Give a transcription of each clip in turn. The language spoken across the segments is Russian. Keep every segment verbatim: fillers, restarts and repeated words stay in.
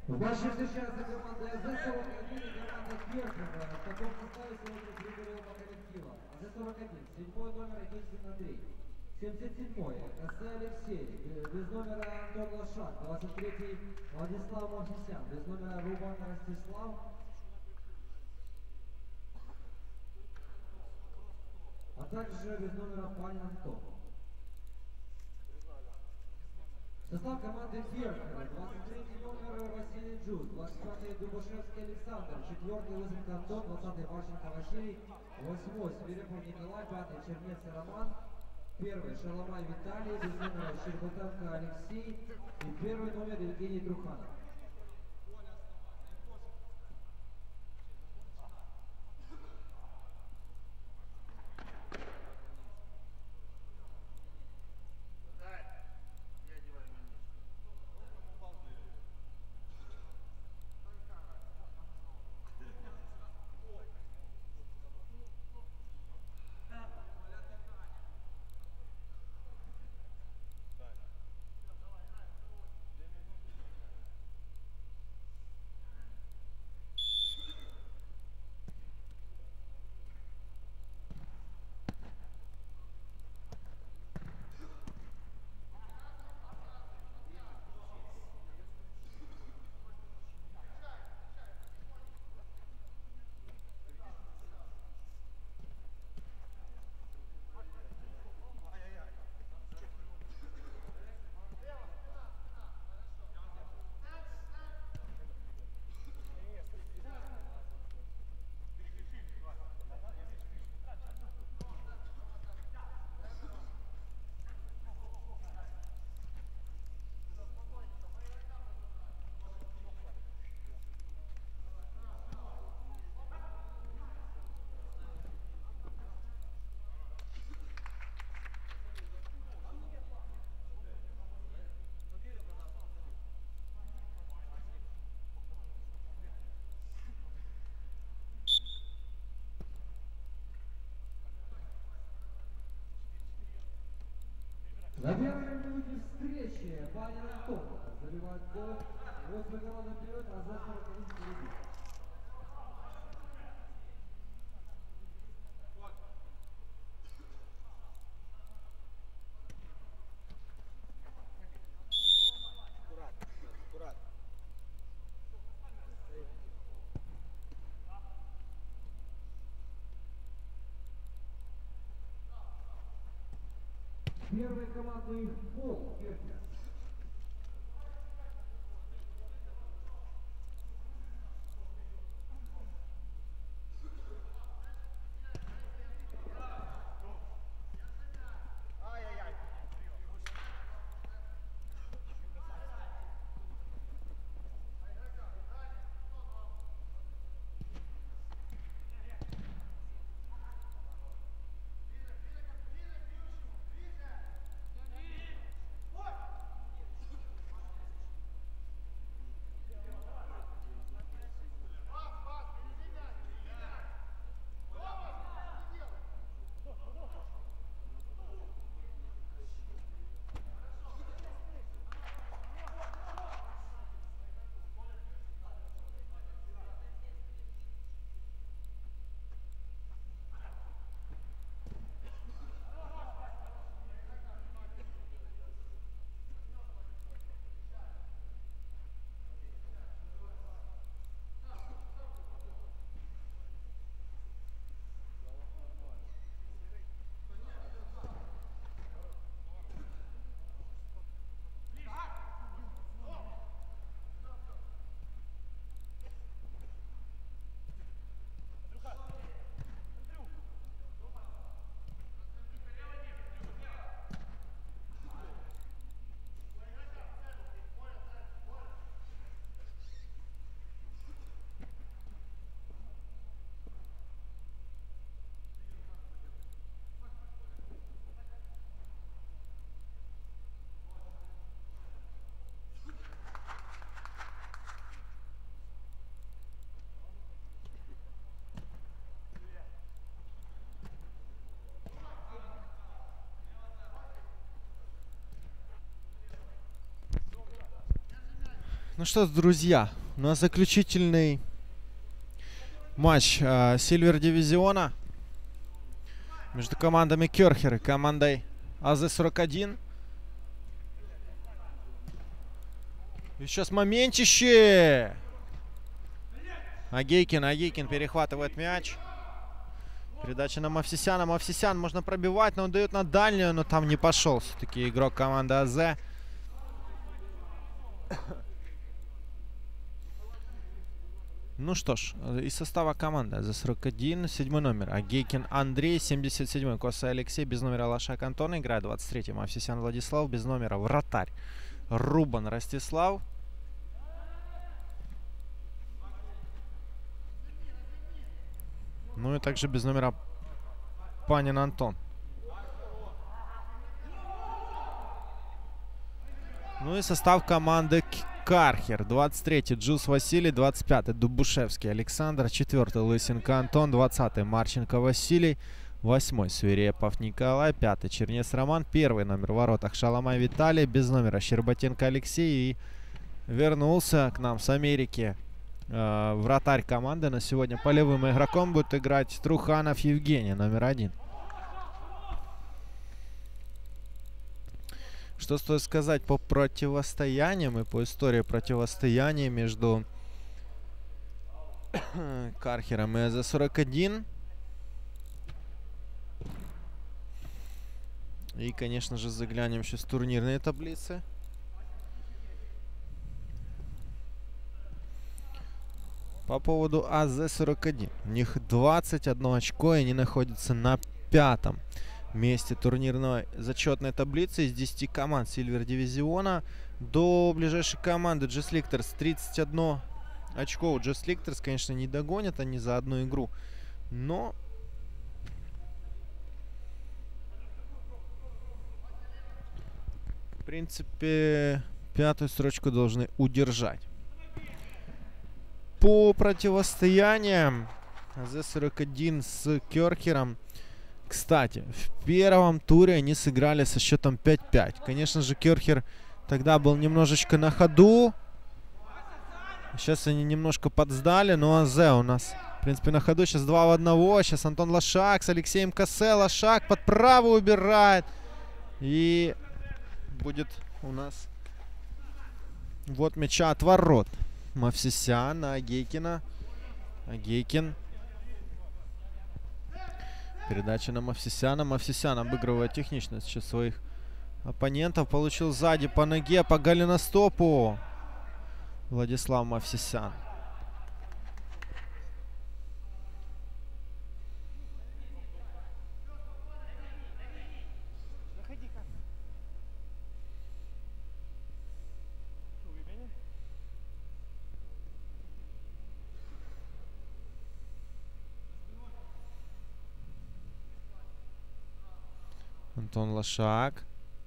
В матче встречается команда АЗ сорок один и команда Керхера. В таком составе сегодня прибыл оба коллектива. АЗ сорок один, седьмой номер Акинскин Андрей. семьдесят седьмой КС Алексей, без номера Антон Лошак. двадцать третий Владислав Мавсисян, без номера Рубан Ростислав. А также без номера Панин Антон. Состав команды Керхера. двадцать третий номер Василий Джуд, двадцать пятый Дубашевский Александр, четвёртый Лысенко Антон, двадцатый Ващенко Василий, восьмой Свирепов Николай, пятый Чернец Роман, первый Шаламай Виталий, без номера Щербатенко Алексей и первый номер Евгений Труханов. На первой минуте встречи Панин Антон забивает гол. восемь голов наперед, а за сорок один впереди. Аккуратно, аккуратно. Первой командой Пол Керхер. Ай-яй-яй. Ну что, друзья, у нас заключительный матч э, Сильвер Дивизиона между командами Керхер и командой А З сорок один. И сейчас моментище! Агейкин, Агейкин перехватывает мяч. Передача на Мавсисяна. Мавсисян можно пробивать, но он дает на дальнюю, но там не пошел все-таки игрок команды А З. Ну что ж, из состава команды А З сорок один, седьмой номер Агейкин Андрей, семьдесят седьмой Коса Алексей, без номера Лошак Антон, играет двадцать третий Мавсисян Владислав, без номера вратарь Рубан Ростислав. Ну и также без номера Панин Антон. Ну и состав команды Кархер. двадцать третий Джус Василий, двадцать пятый Дубушевский Александр, четвёртый Лысенко Антон, двадцатый Марченко Василий, восьмой Свирепов Николай, пятый Чернец Роман, первый номер в воротах Шаламай Виталий, без номера Щербатенко Алексей. И вернулся к нам с Америки э, вратарь команды на сегодня. Полевым игроком будет играть Труханов Евгений, номер один. Что стоит сказать по противостояниям и по истории противостояния между Кархером и А З сорок один. И, конечно же, заглянем сейчас в турнирные таблицы. По поводу А З сорок один. У них двадцать одно очко, и они находятся на пятом месте турнирной зачетной таблицы из десяти команд Сильвер Дивизиона. До ближайшей команды Джес Ликтерс тридцать одно очко. У Джес Ликтерс, конечно, не догонят они за одну игру, но в принципе пятую строчку должны удержать. По противостояниям А З сорок один с Керхером. Кстати, в первом туре они сыграли со счетом пять пять. Конечно же, Керхер тогда был немножечко на ходу. Сейчас они немножко подсдали, но А З у нас, в принципе, на ходу. Сейчас два в одного. Сейчас Антон Лошак с Алексеем Косе. Лошак под правую убирает. И будет у нас вот мяча от ворот. Мавсисян на Агейкина. Агейкин. Передача на Мавсисяна. Мавсисян обыгрывает технично сейчас своих оппонентов. Получил сзади по ноге, по голеностопу. Владислав Мавсисян. Антон Лошак.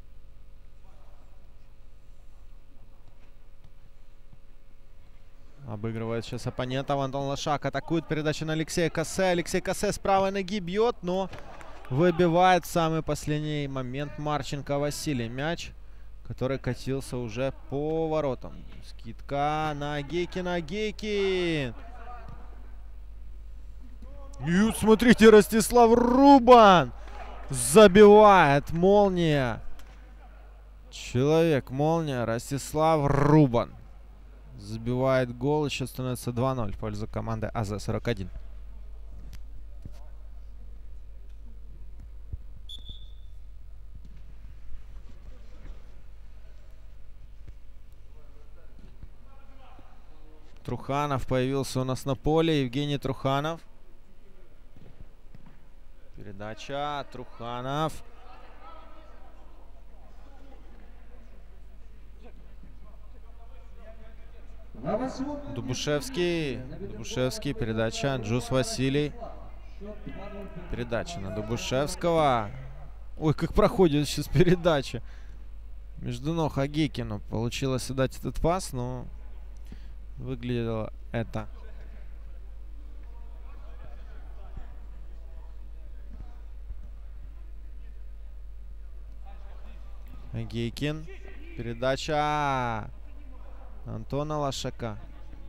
Обыгрывает сейчас оппонентов. Антон Лошак атакует. Передача на Алексея Косе. Алексей Косе с правой ноги бьет, но выбивает в самый последний момент Марченко Василий. Мяч, который катился уже по воротам. Скидка на Агейкина. Агейкин. И смотрите, Ростислав Рубан забивает. Молния. Человек-молния. Ростислав Рубан забивает гол. И сейчас становится два ноль в пользу команды А З сорок один. Труханов появился у нас на поле. Евгений Труханов. Передача. Труханов. Дубушевский. Дубушевский. Передача. Джус Василий. Передача на Дубушевского. Ой, как проходит сейчас передача. Между ног Агейкину получилось дать этот пас, но выглядело это Агейкин. Передача. Антона Лошака.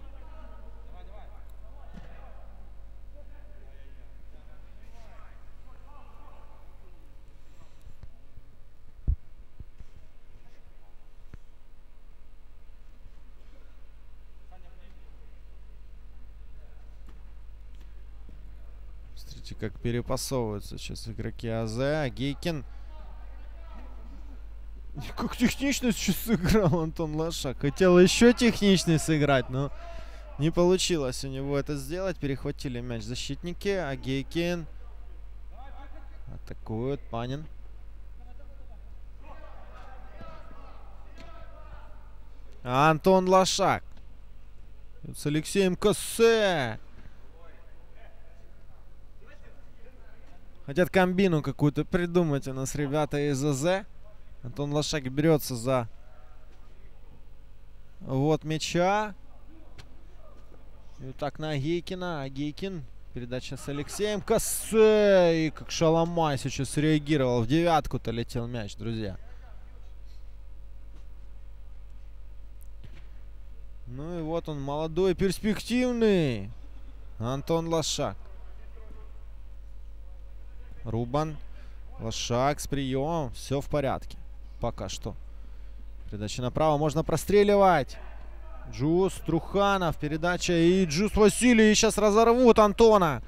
Смотрите, как перепасовываются сейчас игроки АЗ. А Гейкин. Как технично сейчас сыграл Антон Лошак. Хотел еще техничнее сыграть, но не получилось у него это сделать. Перехватили мяч защитники. А Гейкин атакует. Панин. А Антон Лошак. С Алексеем Коссе. Хотят комбину какую-то придумать у нас ребята из АЗ. Антон Лошак берется за вот мяча. И вот так на Гейкина. А Гейкин. Передача с Алексеем Коссе. И как Шаламай сейчас реагировал. В девятку-то летел мяч, друзья. Ну и вот он, молодой, перспективный Антон Лошак. Рубан. Лошак с приемом. Все в порядке. Пока что. Передача направо. Можно простреливать. Джус Труханов. Передача. И Джус Василий. Сейчас разорвут Антона.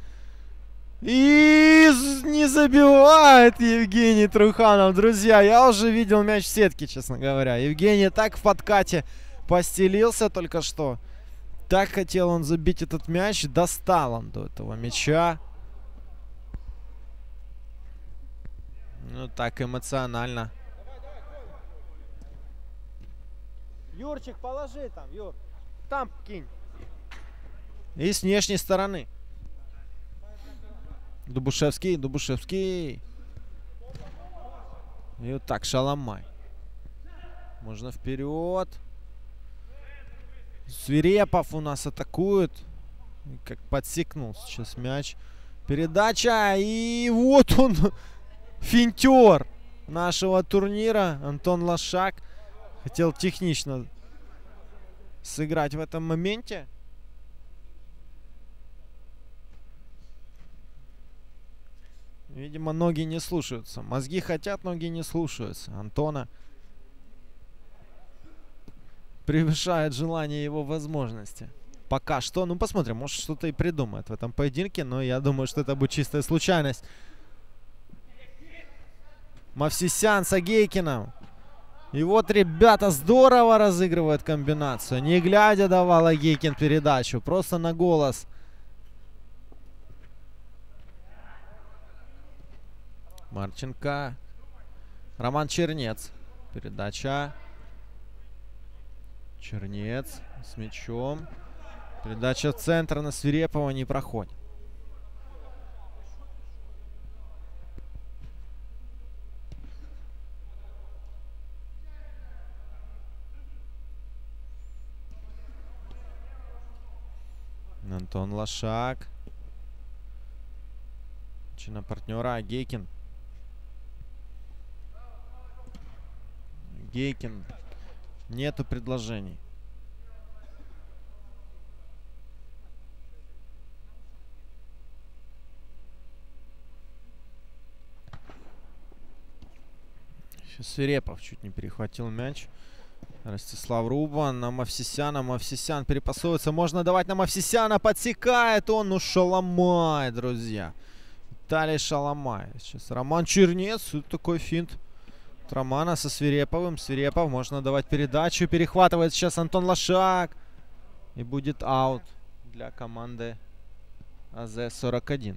И не забивает Евгений Труханов. Друзья, я уже видел мяч в сетке, честно говоря. Евгений так в подкате постелился только что. Так хотел он забить этот мяч. Достал он до этого мяча. Ну, так эмоционально. Юрчик, положи там, Юр. Там кинь. И с внешней стороны. Дубушевский, Дубушевский. И вот так, Шаламай. Можно вперед. Свирепов у нас атакует. Как подсекнул сейчас мяч. Передача. И вот он. Финтер нашего турнира. Антон Лошак. Хотел технично сыграть в этом моменте. Видимо, ноги не слушаются. Мозги хотят, ноги не слушаются. Антона превышает желание его возможности. Пока что. Ну, посмотрим. Может, что-то и придумает в этом поединке. Но я думаю, что это будет чистая случайность. Мавсисян с Агейкиным. И вот ребята здорово разыгрывают комбинацию. Не глядя давал Агейкин передачу. Просто на голос. Марченко. Роман Чернец. Передача. Чернец с мячом. Передача в центр на Свирепова не проходит. Антон Лошак. Чина партнера Агейкин. Гейкин. Нету предложений. Сейчас Свирепов чуть не перехватил мяч. Ростислав Рубан на Мавсисяна. Мавсисян перепасуется. Можно давать на Мавсисяна. Подсекает он. Ну, Шаламай, друзья. Виталий Шаламай. Сейчас Роман Чернец. Это такой финт. Романа со Свиреповым. Свирепов. Можно давать передачу. Перехватывает сейчас Антон Лошак. И будет аут для команды АЗ сорок один.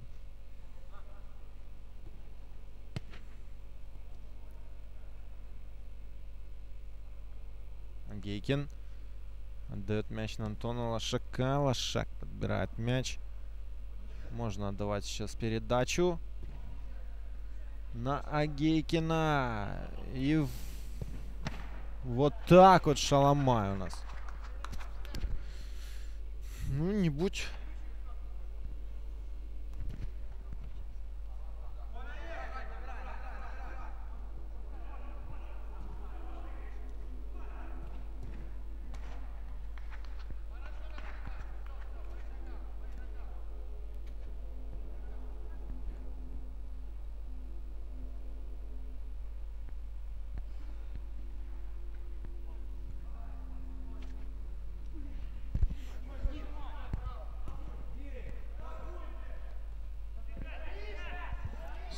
Гейкин отдает мяч на Антона Лошака. Лошак подбирает мяч. Можно отдавать сейчас передачу на Агейкина. И в... вот так вот Шаламай у нас. Ну, не будь.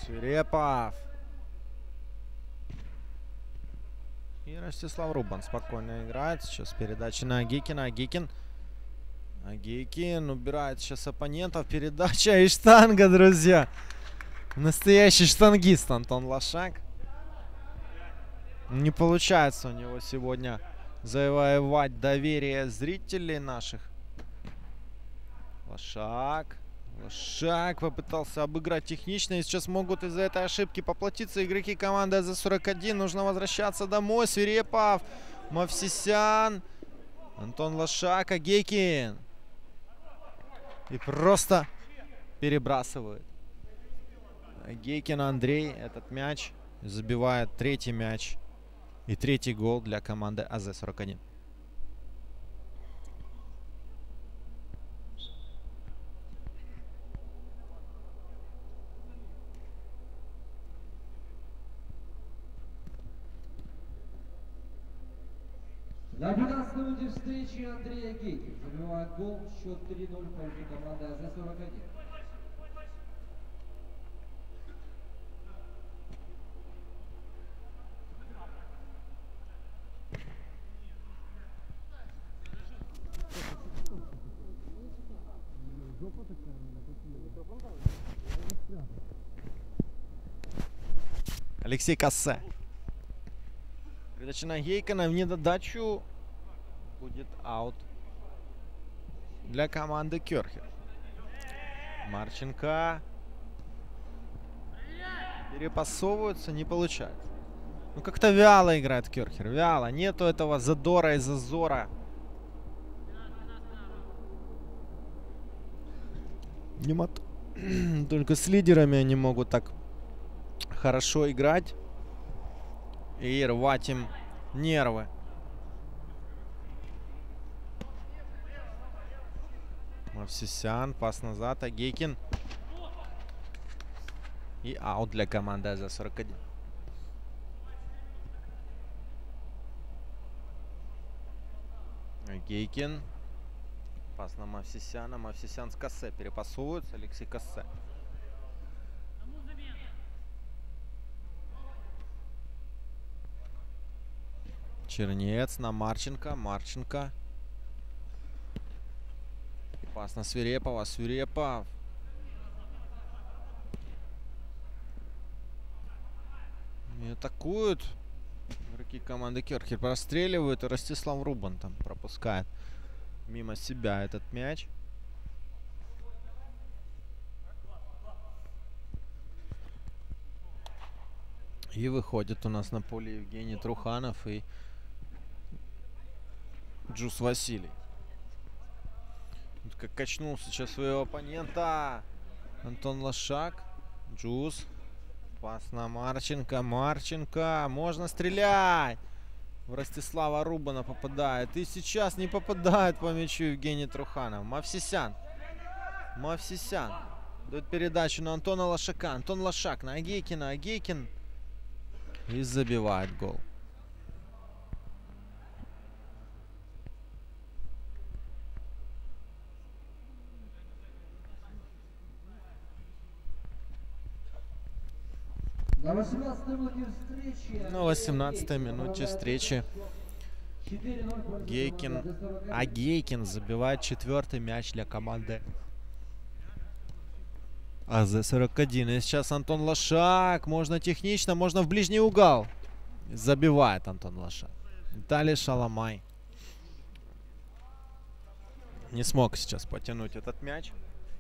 Свирепов. И Ростислав Рубан спокойно играет. Сейчас передача на Агейкина. Агейкин. Агейкин убирает сейчас оппонентов. Передача и штанга, друзья. Настоящий штангист Антон Лошак. Не получается у него сегодня завоевать доверие зрителей наших. Лошак. Лошак попытался обыграть технично. И сейчас могут из-за этой ошибки поплатиться игроки команды АЗ сорок один. Нужно возвращаться домой. Свирепов. Мовсисян. Антон Лошак. Агейкин. И просто перебрасывает. Агейкин Андрей этот мяч. Забивает третий мяч. И третий гол для команды АЗ сорок один. На двенадцатой минуте встречи Андрей Агейкин забивает гол. Счет три ноль в пользу команды АЗ сорок один. Алексей Кассе. Передача на Агейкина в недодачу. Будет аут для команды Кёрхер. Марченко. Перепасовываются, не получается. Ну как-то вяло играет Кёрхер. Вяло. Нету этого задора и зазора. Не мот... Только с лидерами они могут так хорошо играть и рвать им нервы. Мовсисян, пас назад, Агейкин. И аут для команды АЗ сорок один. Агейкин. Пас на Мовсисяна. Мовсисян с Кассе перепасовываются. Алексей Кассе. Чернец на Марченко. Марченко. Пас на Свирепова. Свирепов. И атакуют. Игроки команды Кёрхер простреливают. И Ростислав Рубан там пропускает мимо себя этот мяч. И выходит у нас на поле Евгений Труханов и Джус Василий. Вот как качнул сейчас своего оппонента Антон Лошак. Джус. Пас на Марченко. Марченко. Можно стрелять. В Ростислава Рубана попадает. И сейчас не попадает по мячу Евгений Труханов. Мовсисян. Мовсисян. Дает передачу на Антона Лошака. Антон Лошак на Агейкина. Агейкин. И забивает гол. На восемнадцатой минуте встречи. На восемнадцатой минуте встречи Гейкин, Агейкин забивает четвертый мяч для команды АЗ сорок один. И сейчас Антон Лошак. Можно технично, можно в ближний угол. Забивает Антон Лошак. Виталий Шаламай не смог сейчас потянуть этот мяч.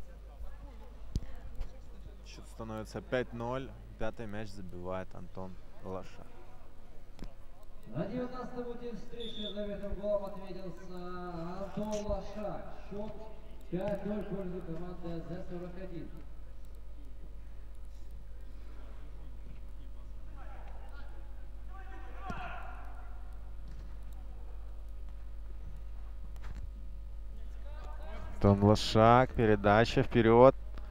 Счет становится пять ноль. Пятый мяч забивает Антон Лошак. На девятнадцатой минуте встречи заветным голом отметился Антон Лошак. Счет пять ноль в пользу команды АЗ сорок один. Антон Лошак. Передача вперед.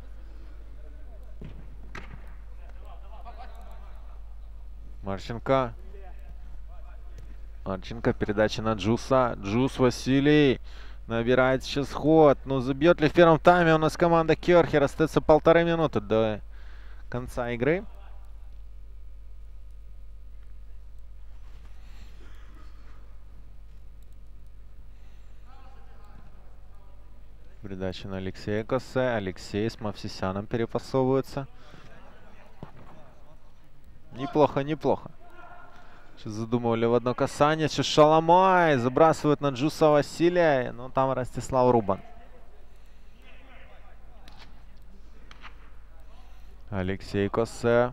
Марченко. Марченко. Передача на Джуса. Джус Василий. Набирает сейчас ход. Ну, забьет ли в первом тайме у нас команда Кёрхер? Остается полторы минуты до конца игры. Передача на Алексея Косе. Алексей с Мавсисяном перепасовывается. Неплохо, неплохо. Сейчас задумывали в одно касание. Сейчас Шаламай забрасывает на Джуса Василия. Но там Ростислав Рубан. Алексей Косе.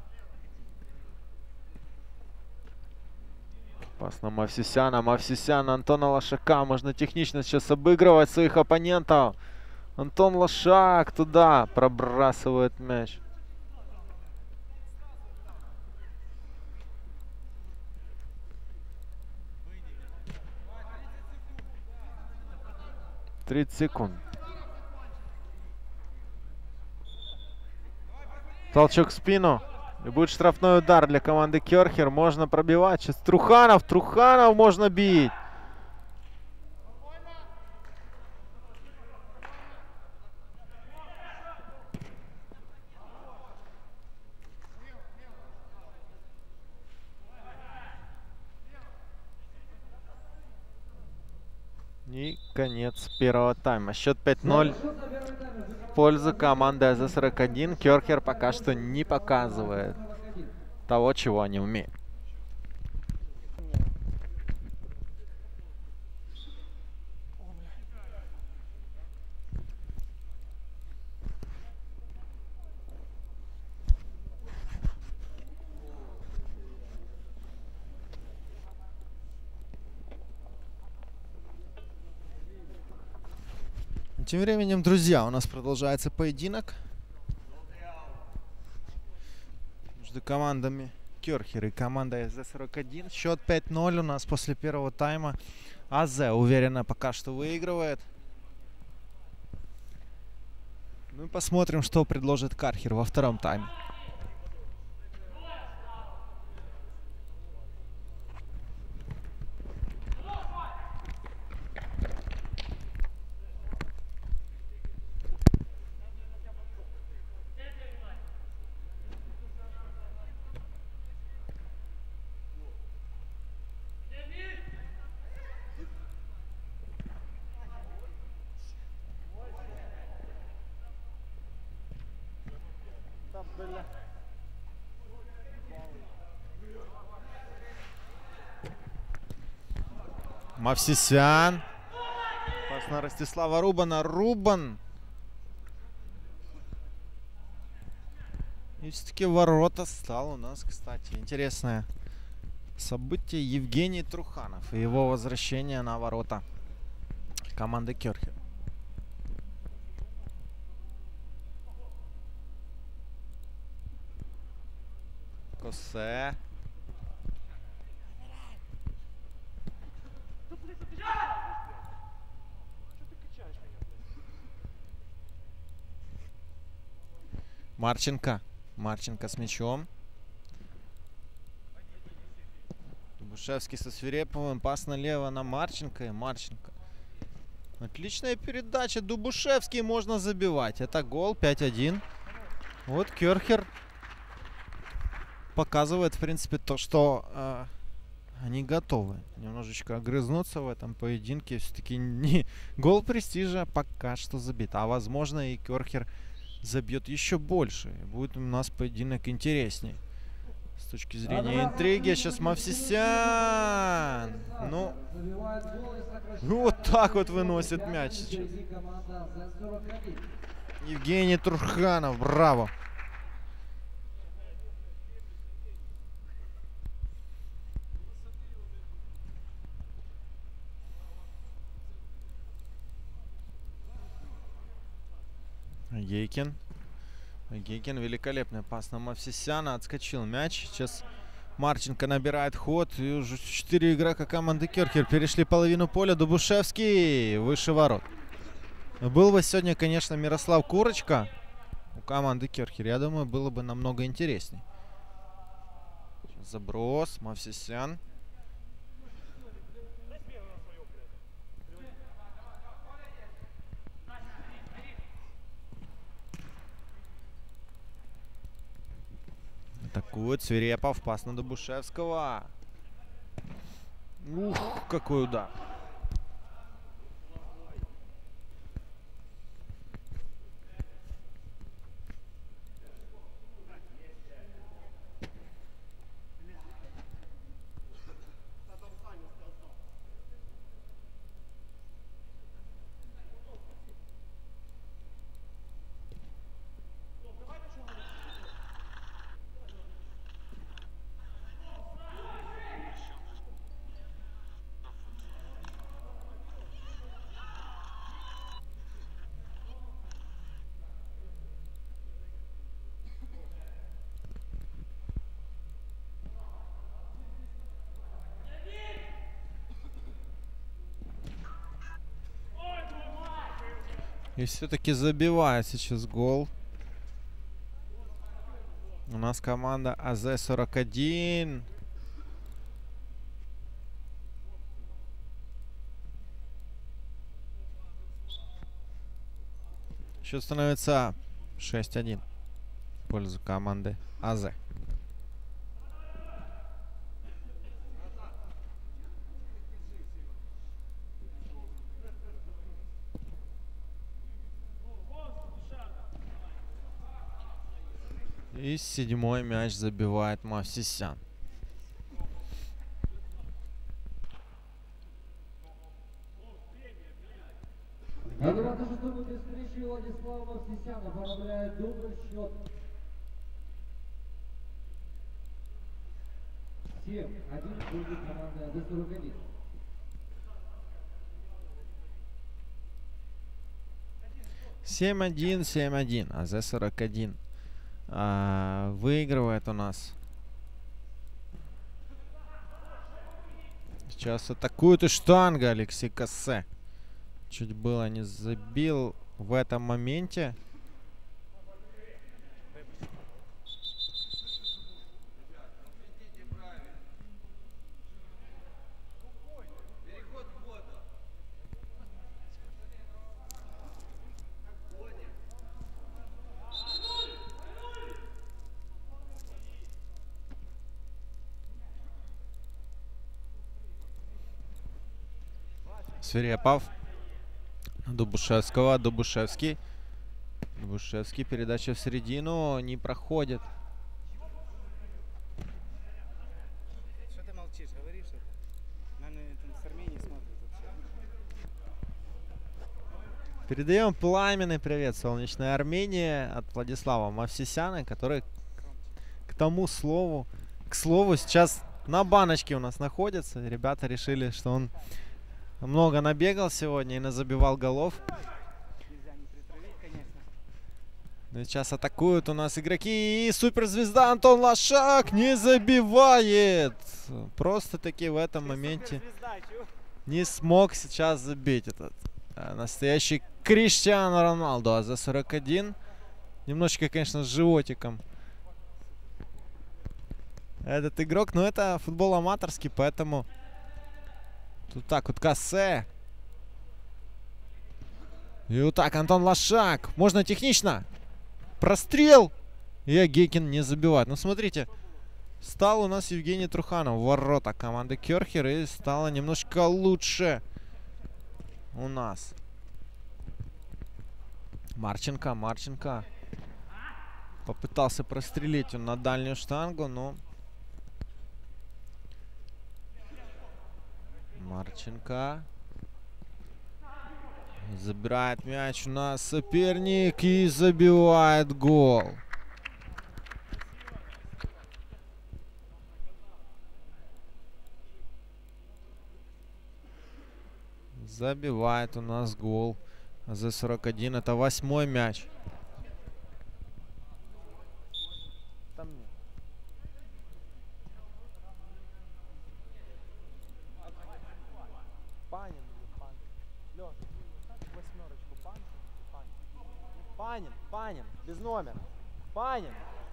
Пас на Мавсисяна. Мавсисян, Антона Лошака. Можно технично сейчас обыгрывать своих оппонентов. Антон Лошак туда пробрасывает мяч. тридцать секунд. Толчок в спину. И будет штрафной удар для команды Кёрхер. Можно пробивать. Сейчас Труханов. Труханов можно бить. И конец первого тайма. Счет пять ноль в пользу команды А З сорок один. Кёрхер пока что не показывает того, чего они умеют. Тем временем, друзья, у нас продолжается поединок между командами Кёрхер и командой А З сорок один. Счет пять ноль у нас после первого тайма. А З уверенно пока что выигрывает. Ну и посмотрим, что предложит Кёрхер во втором тайме. Мавсисян. Пас на Ростислава Рубана. Рубан. И все-таки ворота стал у нас, кстати, интересное событие. Евгений Труханов и его возвращение на ворота команды Кёрхер. Косе. Марченко. Марченко с мячом. Дубушевский со Свиреповым. Пас налево на Марченко. И Марченко. Отличная передача. Дубушевский, можно забивать. Это гол. пять один. Вот Кёрхер показывает, в принципе, то, что э, они готовы немножечко огрызнуться в этом поединке. Все-таки не гол престижа пока что забит. А возможно и Кёрхер забьет еще больше. Будет у нас поединок интересней. С точки зрения интриги. Сейчас Мавсисян. Ну, вот так вот выносит мяч сейчас. Евгений Труханов. Браво. Гейкин. Гейкин, великолепный пас на Мавсисяна. Отскочил мяч. Сейчас Марченко набирает ход. И уже четыре игрока команды Кёрхер перешли половину поля. Дубушевский выше ворот. Был бы сегодня, конечно, Мирослав Курочка у команды Кёрхер. Я думаю, было бы намного интересней. Сейчас заброс. Мавсисян. Атакует Свирепов. Пас на Дубушевского. Ух, какой удар. И все-таки забивает сейчас гол. У нас команда А З сорок один. Счет становится шесть один в пользу команды А З. И седьмой мяч забивает Мавсисян. На двадцать шестой минуте встречи Владислав Мавсисян оформляет дубль, счет семь один в пользу команды А З сорок один. семь один, семь один. А З сорок один а, выигрывает у нас. Сейчас атакует и штанга Алексей Кассе. Чуть было не забил в этом моменте. Свирепов. Дубушевского. Дубушевский. Дубушевский. Передача в середину. Не проходит. Что ты молчишь? Говоришь, что наверное, там с Армении смотрят вообще. Передаем пламенный привет солнечной Армении от Владислава Мавсисяна, который к тому слову, к слову, сейчас на баночке у нас находится. Ребята решили, что он много набегал сегодня и назабивал голов. Нельзя не притравить, конечно. Ну и сейчас атакуют у нас игроки. И суперзвезда Антон Лошак не забивает. Просто-таки в этом моменте не смог сейчас забить этот а, настоящий Криштиану Роналду. А З сорок один. Немножечко, конечно, с животиком этот игрок. Но это футбол аматорский, поэтому... Тут так вот Кассе. И вот так Антон Лошак. Можно технично. Прострел. И Агекин не забивает. Ну, смотрите. Стал у нас Евгений Труханов в ворота команды Кёрхер. И стало немножко лучше у нас. Марченко. Марченко. Попытался прострелить он на дальнюю штангу, но... Марченко. Забирает мяч у нас соперник и забивает гол. Забивает у нас гол. А З сорок один. Это восьмой мяч. Панин, Панин, без номера. Панин.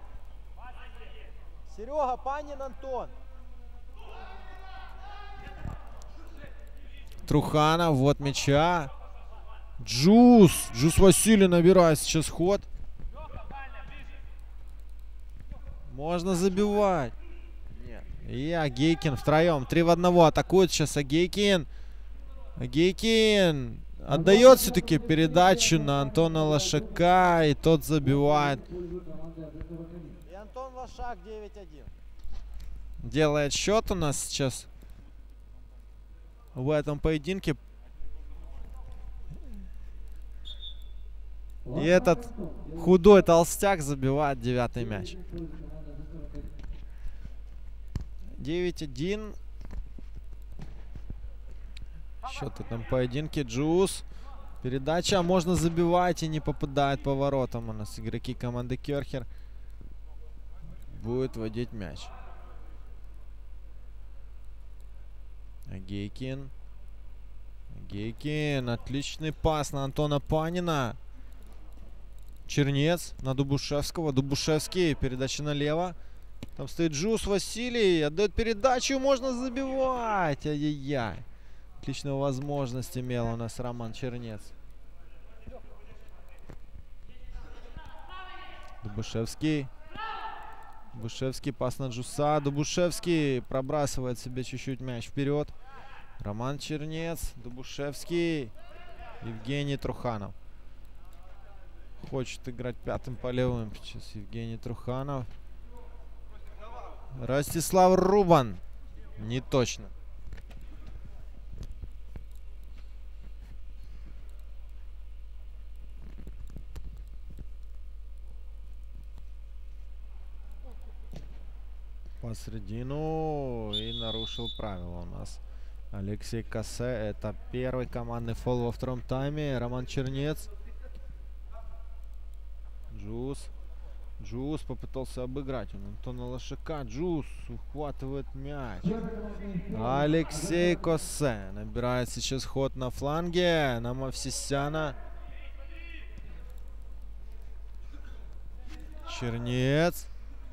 Серега, Панин, Антон. Труханов, вот мяча. Джус. Джус Василий набирает сейчас ход. Можно забивать. Нет. И Агейкин втроем. Три в одного. Атакует сейчас Агейкин. Агейкин отдает все-таки передачу на Антона Лошака. И тот забивает. И Антон Лошак девять один. Делает счет у нас сейчас в этом поединке. И этот худой толстяк забивает девятый мяч. девять один. Счет в этом поединке. Джуз. Передача. Можно забивать и не попадает по воротам. У нас игроки команды Кёрхер будет водить мяч. Агейкин. Агейкин. Отличный пас на Антона Панина. Чернец на Дубушевского. Дубушевский. Передача налево. Там стоит Джуз Василий. Отдает передачу. Можно забивать. Ай-яй-яй. Отличную возможность имел у нас Роман Чернец. Дубушевский. Дубушевский. Пас на Джуса. Дубушевский пробрасывает себе чуть-чуть мяч вперед. Роман Чернец. Дубушевский. Евгений Труханов. Хочет играть пятым полевым. Сейчас Евгений Труханов. Ростислав Рубан. Не точно. Посредину. И нарушил правила у нас Алексей Кассе. Это первый командный фол во втором тайме. Роман Чернец. Джуз. Джуз попытался обыграть. Он Антона Лошака. Джуз ухватывает мяч. Алексей Коссе набирает сейчас ход на фланге. На Мавсисяна. Чернец.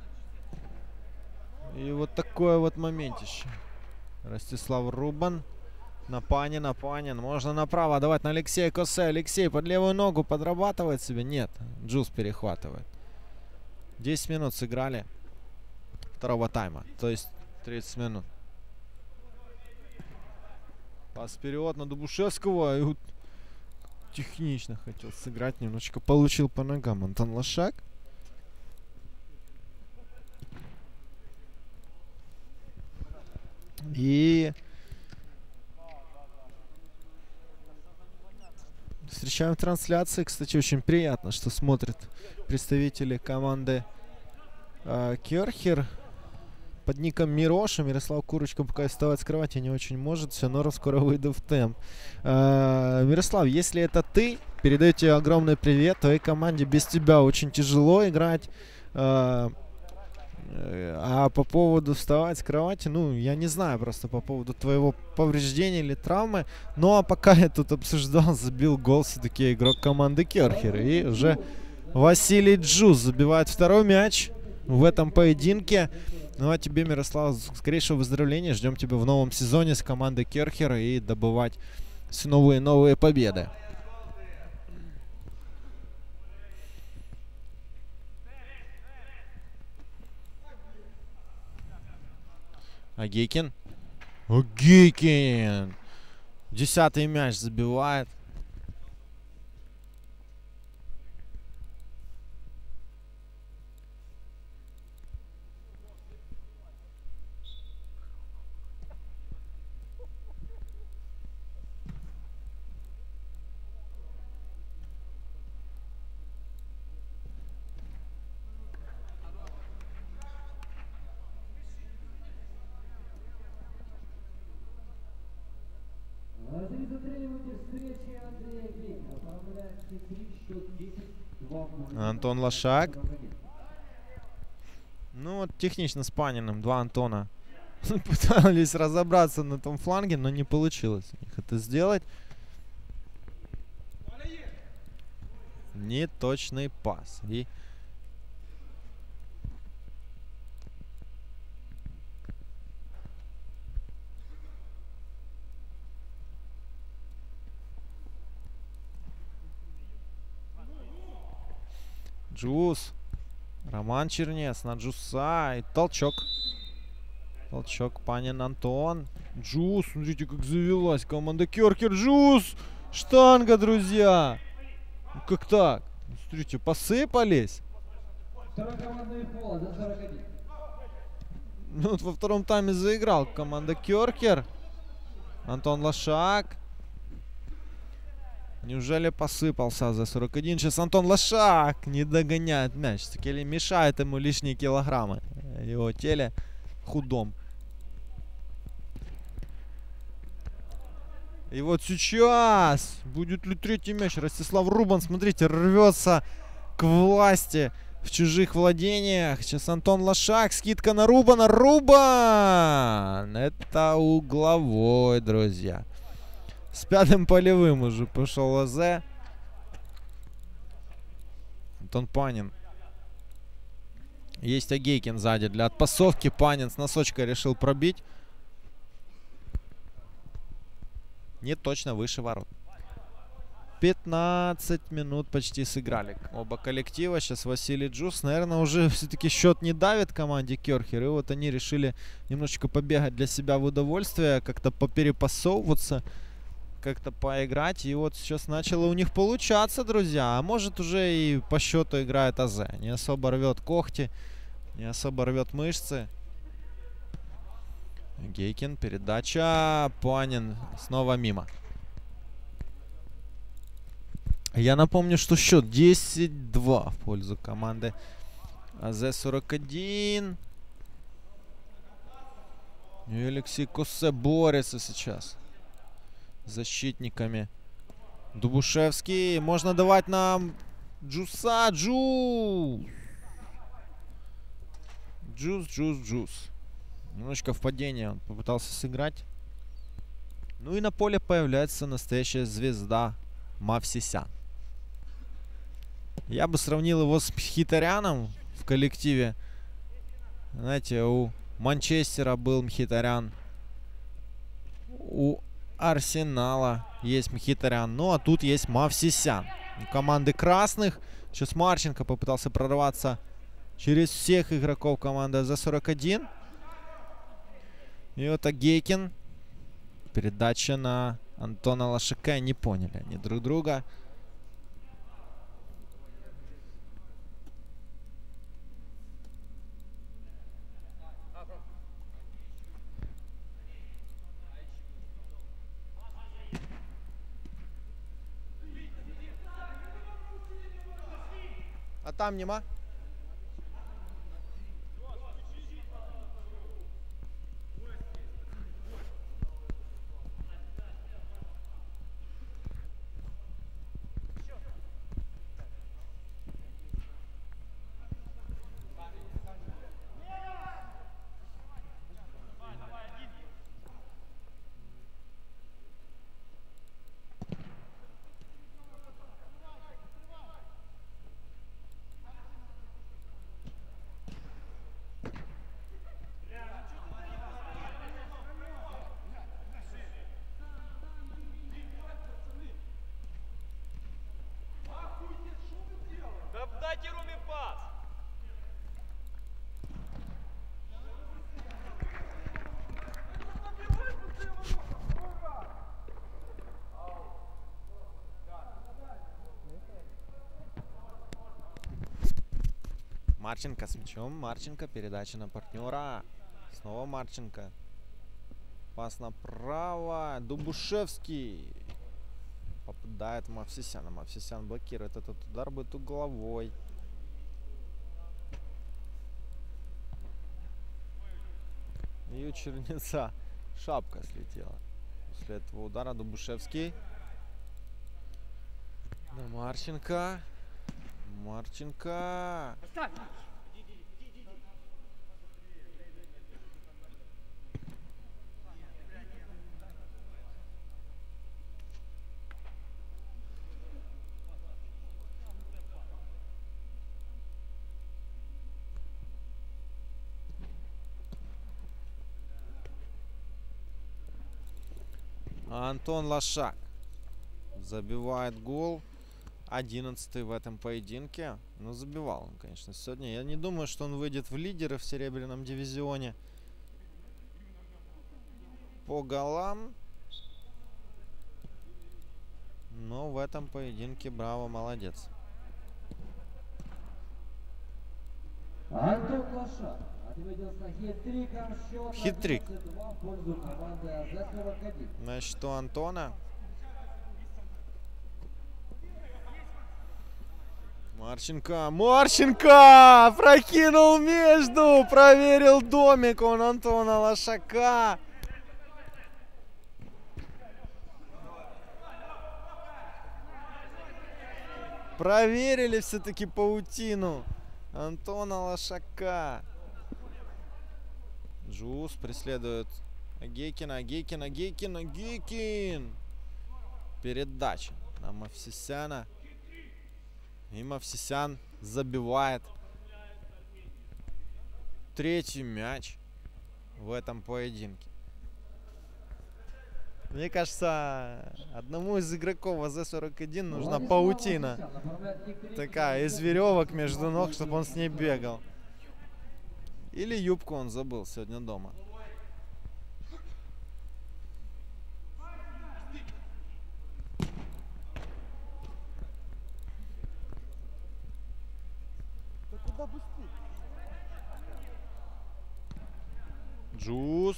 И вот такое вот моментище. Ростислав Рубан. На Панина. Панин. Можно направо давать на Алексея Коссе. Алексей под левую ногу подрабатывает себе. Нет. Джуз перехватывает. десять минут сыграли второго тайма. То есть тридцать минут. Пас вперед на Дубушевского. И вот технично хотел сыграть. Немножечко получил по ногам Антон Лошак. И встречаем в трансляции. Кстати, очень приятно, что смотрят представители команды э, Кёрхер под ником Мироша. Мирослав Курочка пока вставать с кровати не очень может. Все, но скоро выйду в темп. Э, Мирослав, если это ты, передаю тебе огромный привет. Твоей команде без тебя очень тяжело играть. Э, А по поводу вставать с кровати, ну, я не знаю просто по поводу твоего повреждения или травмы. Ну, а пока я тут обсуждал, забил гол все-таки игрок команды Кёрхер. И уже Василий Джуз забивает второй мяч в этом поединке. Ну, а тебе, Мирослав, скорейшего выздоровления. Ждем тебя в новом сезоне с командой Кёрхер и добывать все новые и новые победы. Агейкин. Агейкин. Десятый мяч забивает. Антон Лошак. Ну вот технично с Паниным. Два Антона пытались разобраться на том фланге, но не получилось у них это сделать. Неточный пас. И Джуз. Роман Чернец на Джуса. И толчок. Толчок. Панин Антон. Джус. Смотрите, как завелась команда Кёркер. Джус. Штанга, друзья. Ну, как так? Смотрите, посыпались. Второй командный фол за сорок один. Ну, вот во втором тайме заиграл команда Кёркер. Антон Лошак. Неужели посыпался за сорок один? Сейчас Антон Лошак не догоняет мяч. Или мешает ему лишние килограммы. Его теле худом. И вот сейчас будет ли третий мяч. Ростислав Рубан, смотрите, рвется к власти в чужих владениях. Сейчас Антон Лошак. Скидка на Рубана. Рубан! Это угловой, друзья. С пятым полевым уже пошел АЗ. Антон Панин. Есть Агейкин сзади для отпасовки. Панин с носочка решил пробить. Не точно выше ворот. пятнадцать минут почти сыграли оба коллектива. Сейчас Василий Джус. Наверное, уже все-таки счет не давит команде Кёркер. И вот они решили немножечко побегать для себя в удовольствие. Как-то поперепасовываться. Как-то поиграть. И вот сейчас начало у них получаться, друзья. А может, уже и по счету играет АЗ. Не особо рвет когти. Не особо рвет мышцы. Гейкин. Передача. Панин. Снова мимо. Я напомню, что счет десять два в пользу команды АЗ сорок один. И Алексей Косе борется сейчас с защитниками. Дубушевский. Можно давать нам Джуса. Джус. Джус, Джус, Джус. Немножечко в падении он попытался сыграть. Ну и на поле появляется настоящая звезда Мавсисян. Я бы сравнил его с Мхитаряном в коллективе. Знаете, у Манчестера был Мхитарян. У Арсенала есть Мхитарян. Ну, а тут есть Мавсисян. У команды красных. Сейчас Марченко попытался прорваться через всех игроков команды АЗ сорок один. И вот Агейкин. Передача на Антона Лошака. Не поняли они друг друга. А там нема? Дайте Роме пас! Марченко с мячом. Марченко. Передача на партнера. Снова Марченко. Пас направо. Дубушевский. Попадает в Мавсисяна. Мавсисян блокирует этот удар. Будет угловой. И у Чернеца шапка слетела. После этого удара Дубушевский. Да, Марченко. Марченко. Антон Лошак забивает гол. одиннадцатый в этом поединке. Но забивал он, конечно, сегодня. Я не думаю, что он выйдет в лидеры в серебряном дивизионе. По голам. Но в этом поединке Браво молодец. Антон Лоша отметился хит-триком. Счет Хит-трик. одиннадцать два в пользу команды А З сорок один. Значит, у Антона. Марченко. Марченко! Прокинул между! Проверил домик он Антона Лошака. Проверили все-таки паутину Антона Лошака. Джуз преследует Агейкина, Агейкин, Агейкин, Агейкин. Передача на Мавсисяна. И Мавсисян забивает третий мяч в этом поединке. Мне кажется, одному из игроков А З сорок один нужна паутина. Такая, из веревок между ног, чтобы он с ней бегал. Или юбку он забыл сегодня дома. Джуз.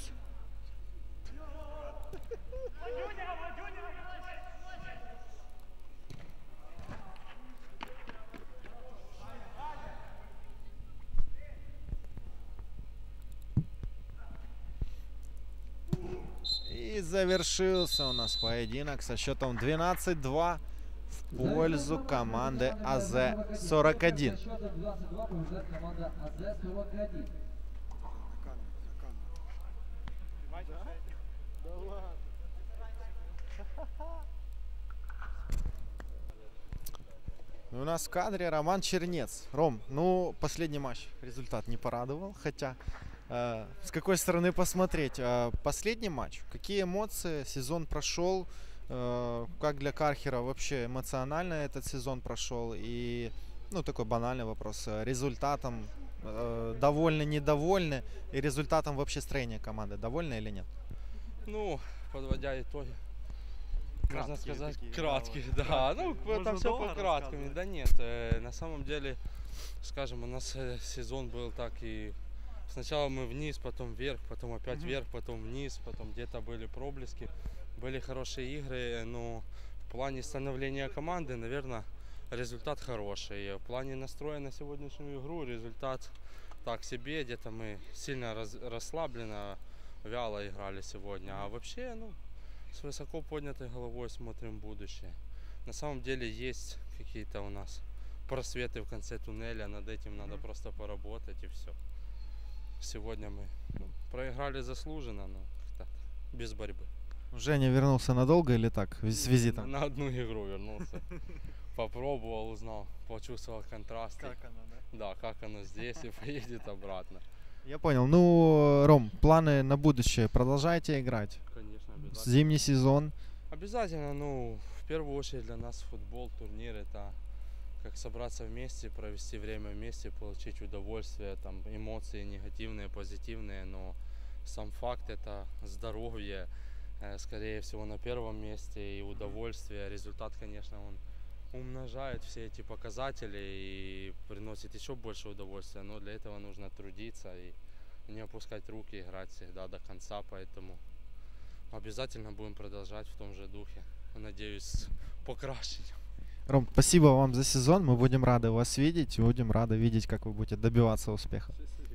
И завершился у нас поединок со счетом двенадцать два в пользу команды А З сорок один. У нас в кадре Роман Чернец. Ром, ну, последний матч результат не порадовал, хотя э, с какой стороны посмотреть. Э, последний матч, какие эмоции, сезон прошел, э, как для Кархера вообще эмоционально этот сезон прошел, и, ну, такой банальный вопрос, результатом э, довольны, недовольны, и результатом вообще строения команды, довольны или нет? Ну, подводя итоги. Можно сказать, такие, кратких, да, да. краткие. Ну, Можно там все долго по краткими. рассказывать. Да нет, э, на самом деле, скажем, у нас э, сезон был так и... Сначала мы вниз, потом вверх, потом опять Мгм. вверх, потом вниз, потом где-то были проблески. Были хорошие игры, но в плане становления команды, наверное, результат хороший. В плане настроя на сегодняшнюю игру результат так себе. Где-то мы сильно раз, расслабленно, вяло играли сегодня. А вообще, ну... С высоко поднятой головой смотрим в будущее. На самом деле есть какие-то у нас просветы в конце туннеля, над этим надо просто поработать и все. Сегодня мы ну, проиграли заслуженно, но как-то без борьбы. Женя вернулся надолго или так, с визитом? На одну игру вернулся. Попробовал, узнал, почувствовал контраст. Как оно, да? Да, как оно здесь и поедет обратно. Я понял. Ну, Ром, планы на будущее. Продолжайте играть. Конечно, обязательно. Зимний сезон. Обязательно, ну, в первую очередь для нас футбол, турнир, это как собраться вместе, провести время вместе, получить удовольствие, там, эмоции негативные, позитивные, но сам факт это здоровье, э, скорее всего, на первом месте, и удовольствие. Результат, конечно, он умножает все эти показатели и приносит еще больше удовольствия, но для этого нужно трудиться и не опускать руки, играть всегда до конца, поэтому обязательно будем продолжать в том же духе, надеюсь, с покращением. Ром, спасибо вам за сезон. Мы будем рады вас видеть. Будем рады видеть, как вы будете добиваться успеха.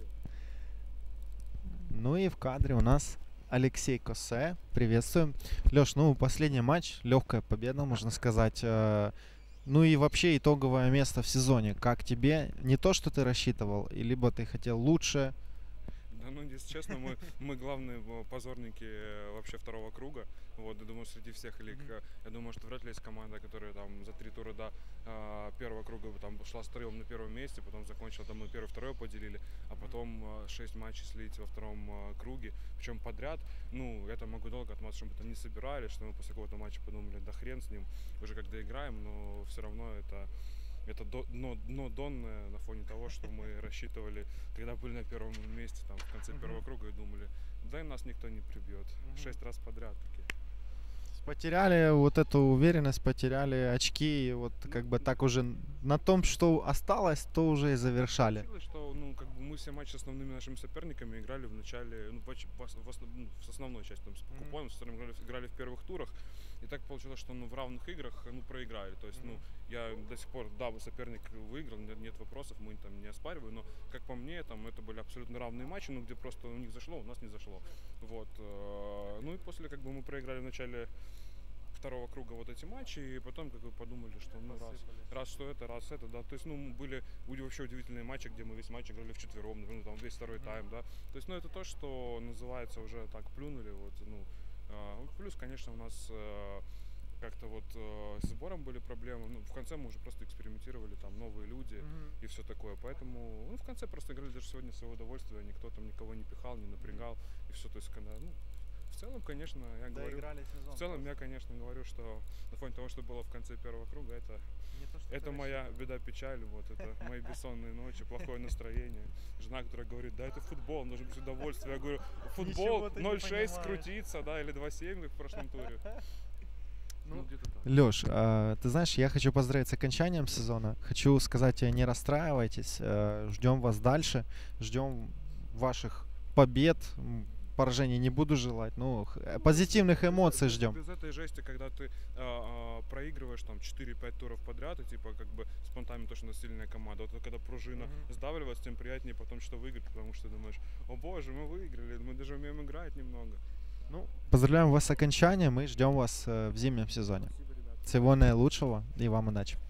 Ну и в кадре у нас Алексей Косе. Приветствуем. Леш, ну последний матч. Легкая победа, можно сказать. Ну и вообще итоговое место в сезоне. Как тебе? Не то, что ты рассчитывал, и либо ты хотел лучше? Да ну, если честно, мы, мы главные э, позорники э, вообще второго круга. Вот, я думаю, среди всех лиг, э, я думаю, что вряд ли есть команда, которая там за три тура до э, первого круга там шла с трем на первом месте, потом закончила, там мы первый, второй поделили, а потом э, шесть матчей слить во втором э, круге, причем подряд. Ну, это могу долго отмазать, что мы там не собирались, что мы после какого-то матча подумали, да хрен с ним, уже когда играем, но все равно это... Это дно, дно донное на фоне того, что мы рассчитывали, когда были на первом месте, там, в конце первого круга, и думали, да и нас никто не прибьет. Шесть раз подряд такие. Потеряли вот эту уверенность, потеряли очки, и вот как бы так уже на том, что осталось, то уже и завершали. Получилось, что, ну, как бы мы все матчи с основными нашими соперниками играли в начале, ну, в, в, основ, ну, с основной частью, там, с Купоем, с которым играли, играли в первых турах. И так получилось, что ну, в равных играх ну, проиграли. То есть, ну, я до сих пор, да, соперник выиграл, нет, нет вопросов, мы там не оспариваем, но, как по мне, там, это были абсолютно равные матчи, ну, где просто у них зашло, у нас не зашло. Вот. Ну и после, как бы, мы проиграли в начале второго круга вот эти матчи, и потом как бы подумали, что ну раз, раз что это, раз это, да, то есть ну были вообще удивительные матчи, где мы весь матч играли вчетвером, например, там весь второй тайм, да, то есть ну это то, что называется уже так плюнули, вот, ну, э, плюс, конечно, у нас э, как-то вот э, с сбором были проблемы, ну в конце мы уже просто экспериментировали, там новые люди mm-hmm. и все такое, поэтому, ну в конце просто играли даже сегодня в свое удовольствие, никто там никого не пихал, не напрягал mm-hmm. и все, то есть когда, ну в целом, конечно, я говорю, в целом я, конечно, говорю, что на фоне того, что было в конце первого круга, это, то, это моя беда, печаль, вот, это мои бессонные ночи, плохое настроение. Жена, которая говорит, да это футбол, должен быть удовольствие. Я говорю, футбол ноль шесть скрутиться, да, или два семь, как в прошлом туре. Ну, Лёш, э, ты знаешь, я хочу поздравить с окончанием сезона. Хочу сказать тебе, не расстраивайтесь, э, ждем вас дальше, ждем ваших побед. Поражений не буду желать, ну, позитивных эмоций ждем. Без этой жести, когда ты э, э, проигрываешь там четыре-пять туров подряд, и типа как бы с понтами точно сильная команда. Вот когда пружина uh-huh. сдавливается, тем приятнее потом что выиграть, потому что думаешь, о боже, мы выиграли, мы даже умеем играть немного. Ну, поздравляем вас с окончанием и ждем вас э, в зимнем сезоне. Спасибо, ребята. Всего наилучшего и вам удачи.